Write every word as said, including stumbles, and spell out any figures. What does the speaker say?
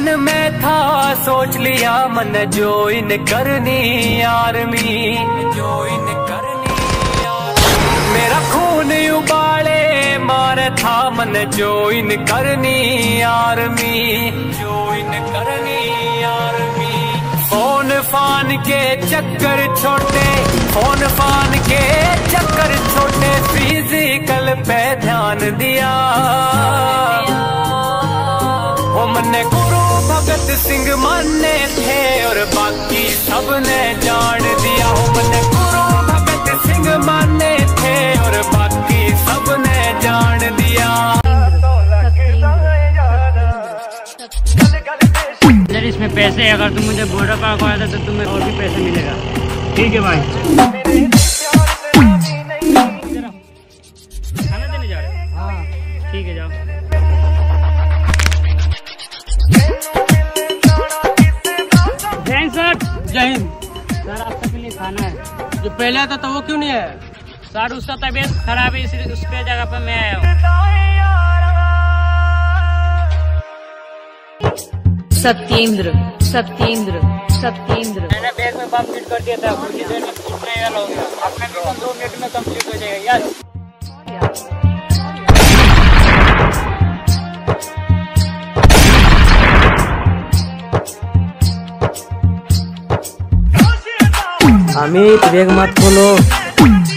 मन में था सोच लिया मन ज्वाइन करनी आर्मी, ज्वाइन करनी आर्मी। मेरा खून उबाले मारे था मन ज्वाइन करनी आर्मी, ज्वाइन करनी आर्मी। फोन फान के चक्कर छोटे, फोन फान के चक्कर छोटे, फिजिकल पे ध्यान दिया। वो मन्ने गुरु भगत सिंह माने थे और बाकी सबने जान दिया। वो मन्ने गुरु भगत सिंह माने थे और बाकी सबने जान दिया। अगर इसमें पैसे, अगर तुम मुझे बॉर्डर पार कराते तो तुम्हें और भी पैसा मिलेगा। ठीक है भाई। खाना देने जा रहे हो? हाँ ठीक है, जाओ। सर जय हिंद। सर आपके के लिए खाना है। जो पहले आता था वो क्यों नहीं है? सर उसका तबीयत खराब है, इसलिए उसके जगह पर मैं आया हूँ। सत्येंद्र सत्येंद्र सत्येंद्र मैंने बैग में बम फिट कर दिया था, कुछ देर में ट्रायल हो गया। आपका मिशन दो मिनट में कंप्लीट हो जाएगा। यस। अमित बैग मत खोलो।